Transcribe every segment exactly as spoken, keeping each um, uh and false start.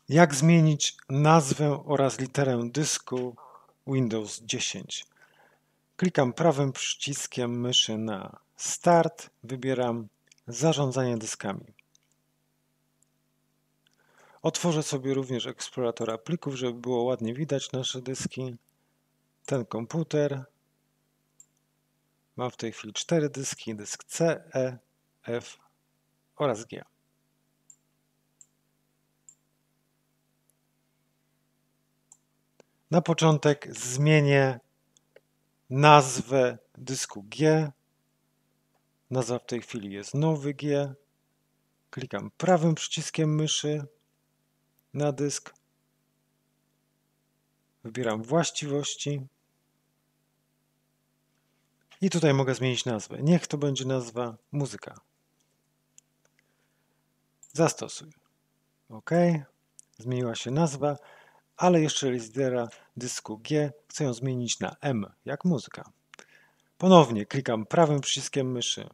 Jak zmienić nazwę oraz literę dysku Windows dziesięć? Klikam prawym przyciskiem myszy na Start, wybieram Zarządzanie dyskami. Otworzę sobie również eksploratora plików, żeby było ładnie widać nasze dyski. Ten komputer ma w tej chwili cztery dyski, dysk C, E, F oraz G. Na początek zmienię nazwę dysku G. Nazwa w tej chwili jest nowy G. Klikam prawym przyciskiem myszy na dysk. Wybieram właściwości. I tutaj mogę zmienić nazwę. Niech to będzie nazwa muzyka. Zastosuj. OK. Zmieniła się nazwa, ale jeszcze lidera dysku G chcę ją zmienić na M, jak muzyka. Ponownie klikam prawym przyciskiem myszy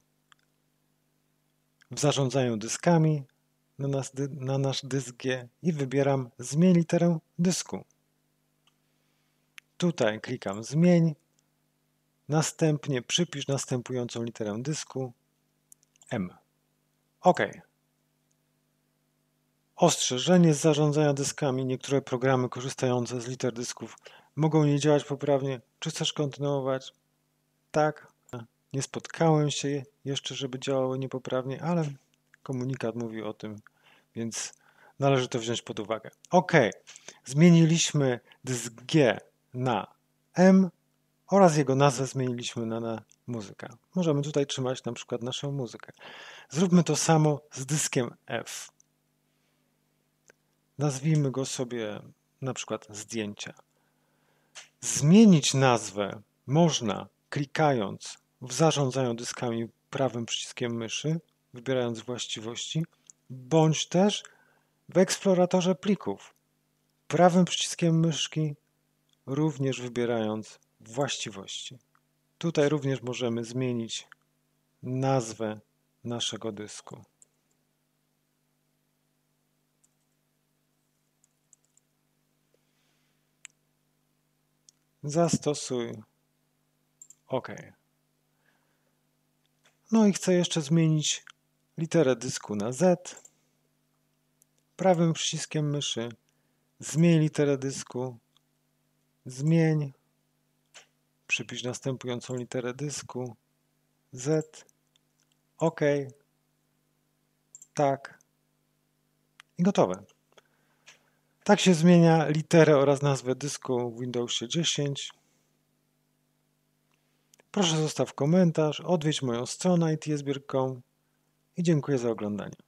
w zarządzaniu dyskami na, nas, na nasz dysk G i wybieram zmień literę dysku. Tutaj klikam zmień, następnie przypisz następującą literę dysku M. OK. Ostrzeżenie z zarządzania dyskami. Niektóre programy korzystające z liter dysków mogą nie działać poprawnie. Czy chcesz kontynuować? Tak. Nie spotkałem się jeszcze, żeby działały niepoprawnie, ale komunikat mówi o tym, więc należy to wziąć pod uwagę. OK. Zmieniliśmy dysk G na M oraz jego nazwę zmieniliśmy na, na muzyka. Możemy tutaj trzymać na przykład naszą muzykę. Zróbmy to samo z dyskiem F. Nazwijmy go sobie na przykład zdjęcia. Zmienić nazwę można klikając w zarządzaniu dyskami prawym przyciskiem myszy, wybierając właściwości, bądź też w eksploratorze plików prawym przyciskiem myszki, również wybierając właściwości. Tutaj również możemy zmienić nazwę naszego dysku. Zastosuj. OK. No i chcę jeszcze zmienić literę dysku na Z. Prawym przyciskiem myszy zmień literę dysku. Zmień. Przypisz następującą literę dysku. Z. OK. Tak. I gotowe. Tak się zmienia literę oraz nazwę dysku w Windowsie dziesięć. Proszę zostaw komentarz, odwiedź moją stronę i t s bier kropka com i dziękuję za oglądanie.